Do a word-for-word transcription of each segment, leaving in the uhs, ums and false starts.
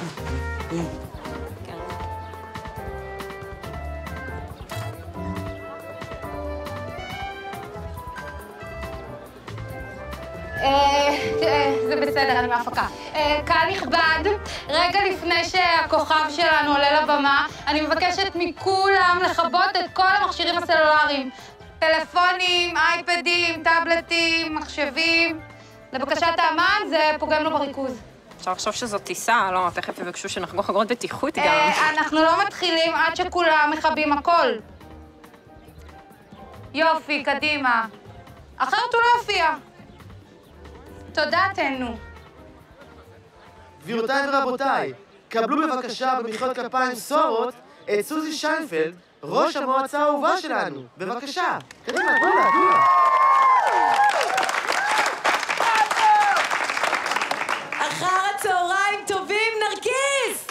זה בסדר, אני מהפקה. קהל נכבד, רגע לפני שהכוכב שלנו עולה לבמה, אני מבקשת מכולם לכבות את כל המכשירים הסלולריים. טלפונים, אייפדים, טאבלטים, מחשבים. לבקשת האמן זה פוגם לו בריכוז. אפשר לחשוב שזאת טיסה, לא? תכף יבקשו שנחגור חגורות בטיחות גם. אנחנו לא מתחילים עד שכולם מכבים הכל. יופי, קדימה. אחרת הוא לא יופיע. תודה, תהנו. גבירותיי ורבותיי, קבלו בבקשה במחיאות כפיים סוערות את סוזי שיינפלד, ראש המועצה האהובה שלנו. בבקשה, קדימה, תנו לה, תנו לה. אחר הצהריים טובים, נרקיס!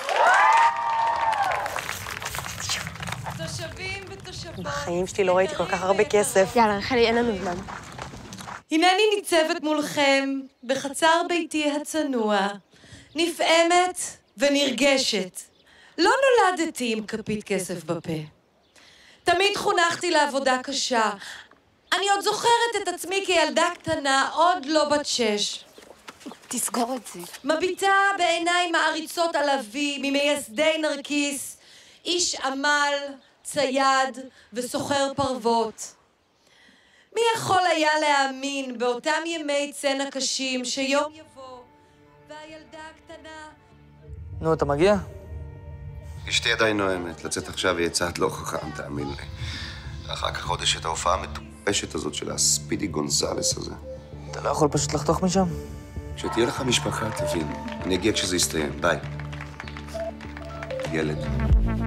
תושבים ותושבות... בחיים שלי לא ראיתי כל כך הרבה כסף. יאללה, רחלי, אין לנו זמן. הנני ניצבת מולכם בחצר ביתי הצנוע, נפעמת ונרגשת. לא נולדתי עם כפית כסף בפה. תמיד חונכתי לעבודה קשה. אני עוד זוכרת את עצמי כילדה קטנה, עוד לא בת שש. תסגור את זה. מביטה בעיניים מעריצות על אבי, ממייסדי נרקיס, איש עמל, צייד וסוחר פרוות. מי יכול היה להאמין באותם ימי צנע קשים שיום יבוא והילדה הקטנה... נו, אתה מגיע? אשתי עדיין נואמת, לצאת עכשיו יהיה צעד לא חכם, תאמין לי. אחר כך עוד יש את ההופעה המטופשת הזאת של הספידי גונזלס הזה. אתה לא יכול פשוט לחתוך משם? כשתהיה לך משפחה, תבין. אני אגיע כשזה יסתיים, ביי. ילד.